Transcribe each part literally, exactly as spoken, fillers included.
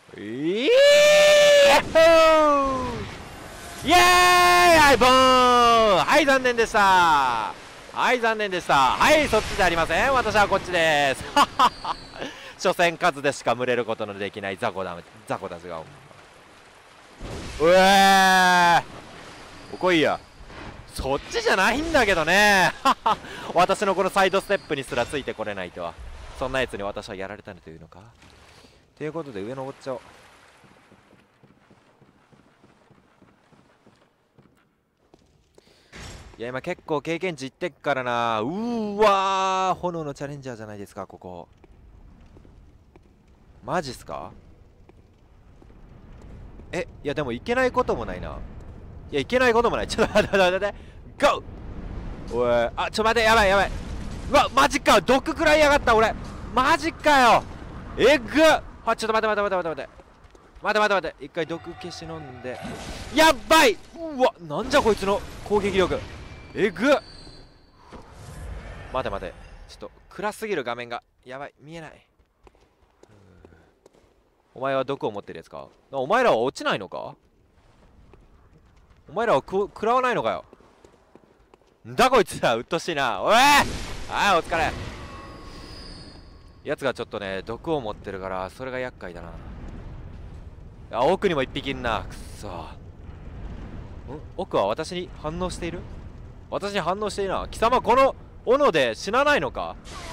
イエーイイエーイはい、ボーン。はい、残念でした。はい、残念でした。はい、そっちじゃありません。私はこっちです。所詮数でしか群れることのできない雑魚だ雑魚たちが。うえーおこいや。そっちじゃないんだけどね。私のこのサイドステップにすらついてこれないとは。そんなやつに私はやられたのというのか。ということで上登っちゃおう。いや今結構経験値いってっからな。うーわー、炎のチャレンジャーじゃないですかここ。マジっすか。え、いやでもいけないこともないな。いやいけないこともない。ちょっと待って待って待って、ゴー。おい、あ、ちょっと待って、やばいやばい。うわ、マジか、毒食らいやがった俺。マジかよ、えぐっ。あ、ちょっと待って待って待って待って待って待って待って待って、一回毒消し飲んで。やっばい。うわ、なんじゃこいつの攻撃力、えぐっ。待て待て、ちょっと暗すぎる画面が。やばい、見えない。お前は毒を持ってるやつか。お前らは落ちないのか。お前らはく食らわないのかよ。んだこいつら、うっとしいな。おい、はい、お疲れ。やつがちょっとね毒を持ってるからそれが厄介だな。あ、奥にも一匹いんな。くっそ。ん、奥は私に反応している。私に反応しているな。貴様この斧で死なないのか。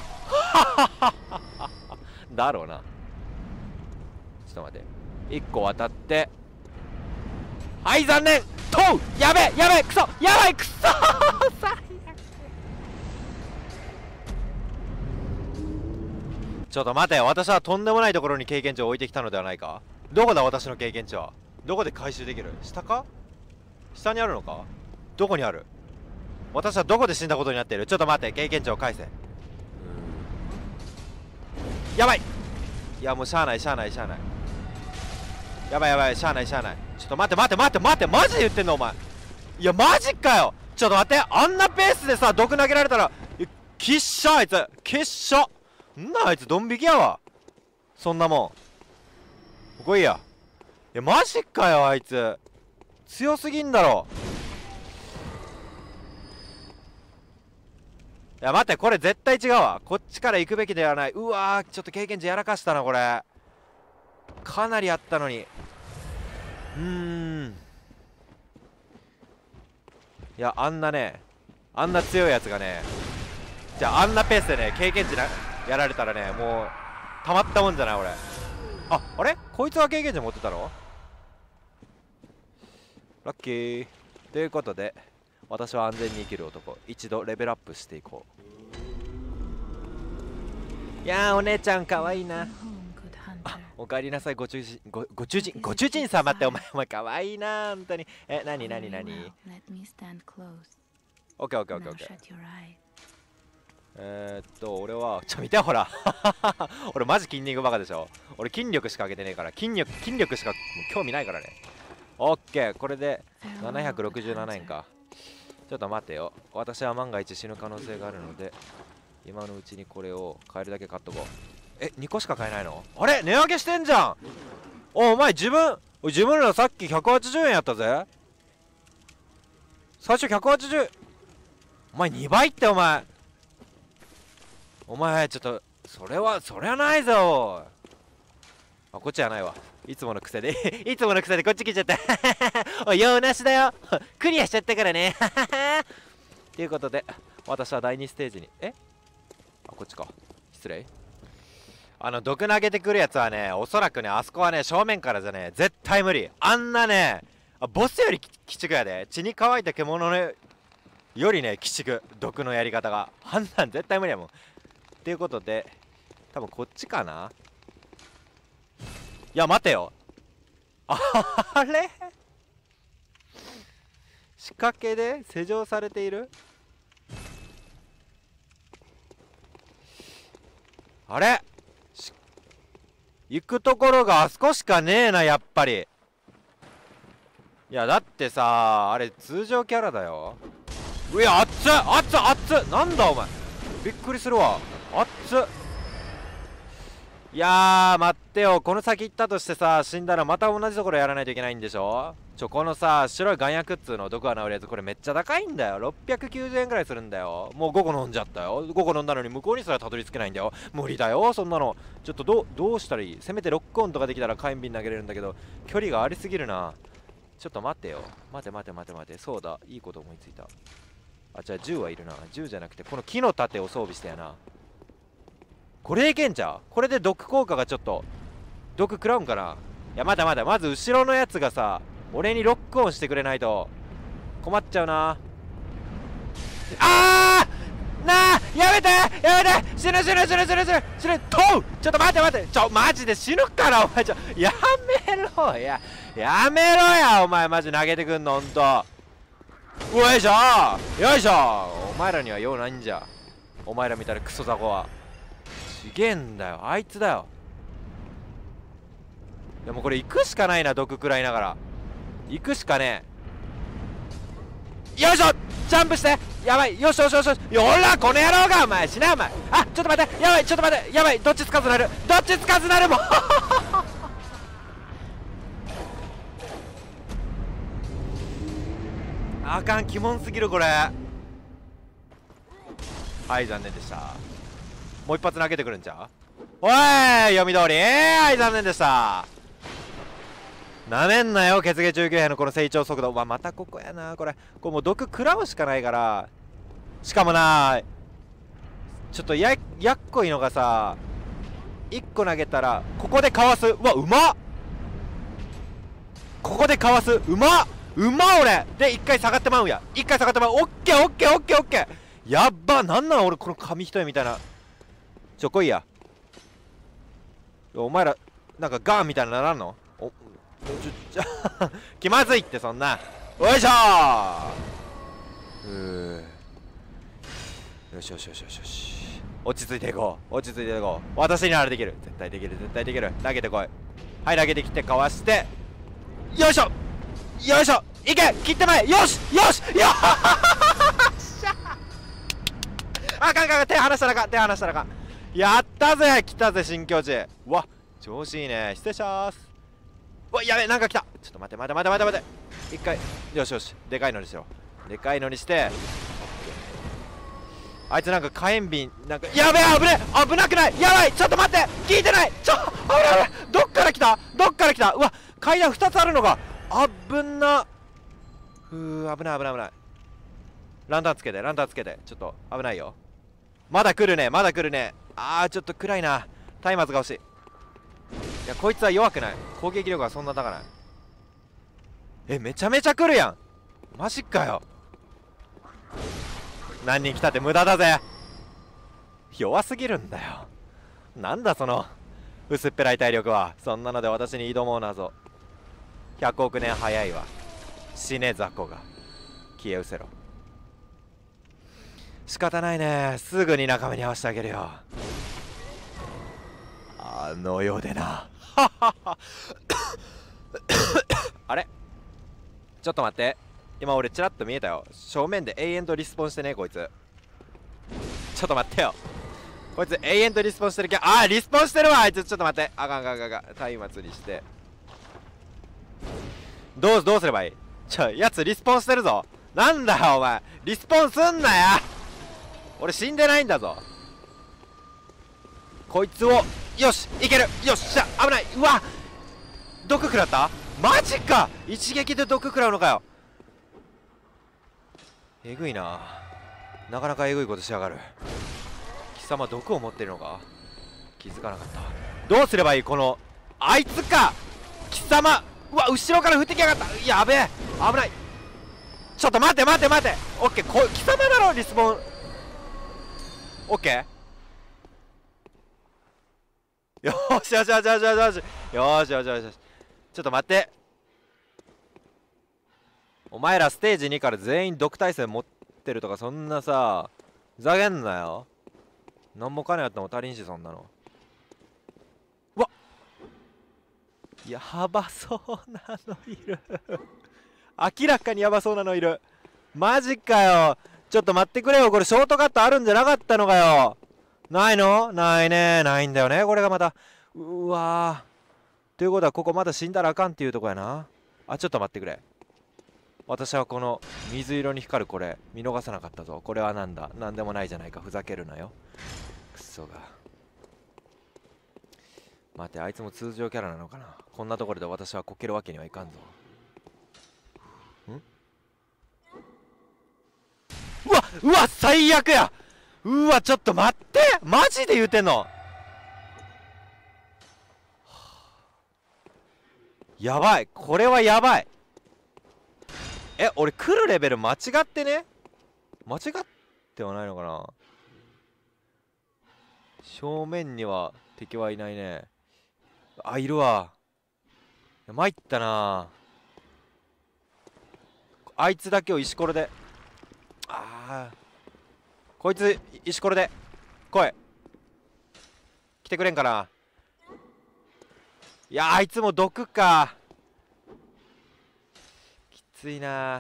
だろうな。ちょっと待って、いっこ渡って、はい、残念。とう、やべやべ、くそ、やばい、くそ最悪。ちょっと待て、私はとんでもないところに経験値を置いてきたのではないか。どこだ私の経験値は。どこで回収できる。下か、下にあるのか。どこにある。私はどこで死んだことになっている。ちょっと待って、経験値を返せ。やばい。いやもうしゃあないしゃあないしゃあない。やばいやばい、しゃあないしゃあない。ちょっと待って待って待って待って、マジで言ってんのお前。いやマジかよ。ちょっと待って、あんなペースでさ毒投げられたらきっしょ。あいつきっしょ。んなあいつドン引きやわ。そんなもんここいいや。いやマジかよ、あいつ強すぎんだろ。いや待って、これ絶対違うわ。こっちから行くべきではない。うわー、ちょっと経験値やらかしたなこれ。かなりあったのに。うーん、いやあんなね、あんな強いやつがね、じゃああんなペースでね経験値なやられたらね、もうたまったもんじゃない俺。あ、あれこいつは経験値持ってたの。ラッキー。ということで私は安全に生きる男、一度レベルアップしていこう。いやーお姉ちゃんかわいいな。あ、おかえりなさい、ご主人、ご、ご主人、ご主人様ってお前、お前かわいいな、本当に。え、なになになに。オッケーオッケーオッケーオッケー。えーっと、俺は、ちょ、見てほら。俺マジ筋肉バカでしょ。俺筋力しか上げてねえから、筋力、筋力しかもう興味ないからね。オッケー、これでななひゃくろくじゅうななえんか。ちょっと待ってよ。私は万が一死ぬ可能性があるので、今のうちにこれを買えるだけ買っとこう。え、にこしか買えないの。あれ値上げしてんじゃん。お、お前自分、自分らさっきひゃくはちじゅうえんやったぜ。最初ひゃくはちじゅう、お前にばいってお前。お前ちょっとそれはそりゃないぞ。あ、こっちじゃないわ。いつもの癖でいつもの癖でこっち来ちゃったおい、用なしだよクリアしちゃったからねということで私はだいにステージに、えあ、こっちか、失礼。あの毒投げてくるやつはね、おそらくねあそこはね正面からじゃね絶対無理。あんなね、あ、ボスより鬼畜やで。血に乾いた獣のよりね鬼畜、毒のやり方があんなん絶対無理やもん。ということで多分こっちかな。いや待てよ、あれ仕掛けで施錠されている。あれ行くところがあそこしかねえなやっぱり。いやだってさ、あれ通常キャラだよ。うや、熱っ熱っ熱っ、なんだお前、びっくりするわ。熱っ。いいやー待ってよ、この先行ったとしてさ死んだらまた同じところやらないといけないんでしょ。ちょこのさ白い眼薬っつうの毒が治るやつ、これめっちゃ高いんだよ。ろっぴゃくきゅうじゅうえんくらいするんだよ。もうごこ飲んじゃったよ。ごこ飲んだのに向こうにすらたどり着けないんだよ。無理だよそんなの。ちょっとどどうしたらいい。せめてロックオンとかできたら火炎瓶投げれるんだけど距離がありすぎるな。ちょっと待ってよ、待て待て待て待て。そうだ、いいこと思いついた。あ、じゃあ銃はいるな。銃じゃなくてこの木の盾を装備してやな。これいけんちゃう。これで毒効果がちょっと毒食らうんかな。いやまだまだ、まず後ろのやつがさ俺にロックオンしてくれないと困っちゃうな。あーなあやめてやめて、死ぬ死ぬ死ぬ死ぬ死ぬ死ぬとう。ちょっと待って待って、ちょマジで死ぬからお前。ちょやめろややめろやお前、マジ投げてくんのほんと。よいしょよいしょ。お前らには用ないんじゃ。お前らみたいなクソ雑魚は。ちげえんだよ、あいつだよ。でもこれ行くしかないな、毒食らいながら行くしかねえ。よいしょジャンプして、やばい。よしよしよしよし、よらこの野郎がお前死ねお前。あちょっと待って、やばいちょっと待って、やばいどっちつかずなる、どっちつかずなるもうあかん、鬼門すぎるこれ。はい残念でした。もう一発投げてくるんちゃう。おい読み通り、えー、はい残念でした。なめんなよ血芸中級兵のこの成長速度。わまたここやなこれ。これもう毒食らうしかないから。しかもなちょっとややっこいのがさ、いっこ投げたらここでかわす。うわうまっ、ここでかわす。うまっうまっ。俺で一回下がってまうんや。一回下がってまう。オッケーオッケーオッケーオッケー。やっば、なんなの俺この紙一重みたいな。ちょ来いや。お前らなんかガーンみたいなのならんの。おちょちょ気まずいってそんな。よいしょー。うーよしよしよしよしよし、落ち着いていこう落ち着いていこう。私にならできる、絶対できる絶対できる。投げてこい。はい投げてきてかわして、よいしょよいしょ、いけ切ってまえ。よしよしよっしゃあかんかん、手離したらあかん、手離したらあかん。やったぜ来たぜ新境地。うわ調子いいね。失礼します。うわやべなんか来た。ちょっと待って待って待って待って待って、一回よしよし、でかいのにしろ、でかいのにして。あいつなんか火炎瓶なんか、やべえ危ねえ危なくない、やばいちょっと待って聞いてない、ちょ危ない危ない、どっから来たどっから来た。うわ階段ふたつあるのか、あぶな。ふう危ない危ない危ない。ランタンつけてランタンつけて、ちょっと危ないよ。まだ来るねまだ来るね。あーちょっと暗いな。松明が欲しい。いやこいつは弱くない、攻撃力がそんな高ない。えめちゃめちゃ来るやん、マジかよ。何人来たって無駄だぜ。弱すぎるんだよ。なんだその薄っぺらい体力は。そんなので私に挑もうなぞ。ひゃくおく年早いわ。死ね雑魚が消え失せろ。仕方ないね、すぐに仲間に合わせてあげるよ。あの世でなあれちょっと待って、今俺チラッと見えたよ。正面で永遠とリスポンしてねこいつ。ちょっと待ってよ、こいつ永遠とリスポンしてるけ。あーリスポンしてるわあいつ。ちょっと待って、あかんあかんあかんあかん。松明にしてどうどうすればいい。ちょやつリスポンしてるぞ。なんだよお前リスポンすんなや。俺死んでないんだぞ。こいつをよしいける、よっしゃ危ない。うわ毒食らった、マジか一撃で毒食らうのかよ。えぐいな、なかなかえぐいことしやがる。貴様毒を持ってるのか、気づかなかった。どうすればいいこのあいつか貴様。うわ後ろから降ってきやがった、やべえ危ない。ちょっと待って待って待って、オッケーこ貴様だろリスポン。オッケーよしよしよしよしよしよしよしよしよしよし。ちょっと待って、お前らステージにから全員毒耐性持ってるとかそんなさふざけんなよ。何も金やっても足りんしそんなの。うわやばそうなのいる明らかにやばそうなのいる。マジかよ、ちょっと待ってくれよ。これショートカットあるんじゃなかったのかよ。ないのないね、ないんだよねこれがまた。 うわー、ということはここまだ死んだらあかんっていうとこやな。あ、ちょっと待ってくれ。私はこの水色に光るこれ見逃さなかったぞ。これはなんだ、なんでもないじゃないか、ふざけるなよ、クソが。待て、あいつも通常キャラなのかな。こんなところで私はこけるわけにはいかんぞ。ん、うわうわ、最悪や。うわ、ちょっと待って、マジで言うてんの。やばい、これはやばい。え、俺来るレベル間違ってね、間違ってはないのかな。正面には敵はいないね。あ、いるわ。参ったな。あいつだけを石ころで、ああ、こいつ石ころで来い、来てくれんかな。いや、あいつも毒か、きついな。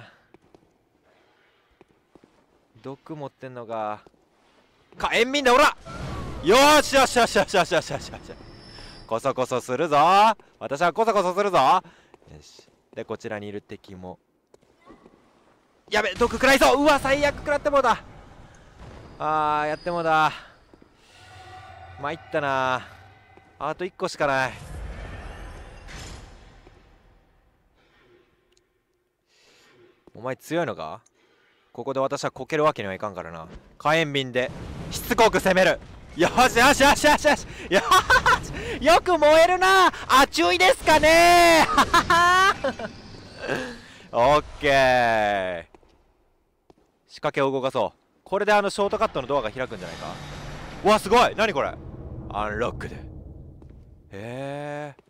毒持ってんのか。火炎瓶だ、おら。よーしよしよしよしよしよしよしよし、こそこそするぞ、私はこそこそするぞ。よし、でこちらにいる敵も、やべ、毒食らいそう。うわ、最悪食らってもうだ。あー、やってもうだ。参ったな。あといっこしかない。お前強いのか。ここで私はこけるわけにはいかんからな。火炎瓶でしつこく攻める。よしよしよしよしよしよし、よく燃えるな。あ、注意ですかね。オッケー、仕掛けを動かそう。これであのショートカットのドアが開くんじゃないか。うわ、すごい、何これ、アンロックで。へえ、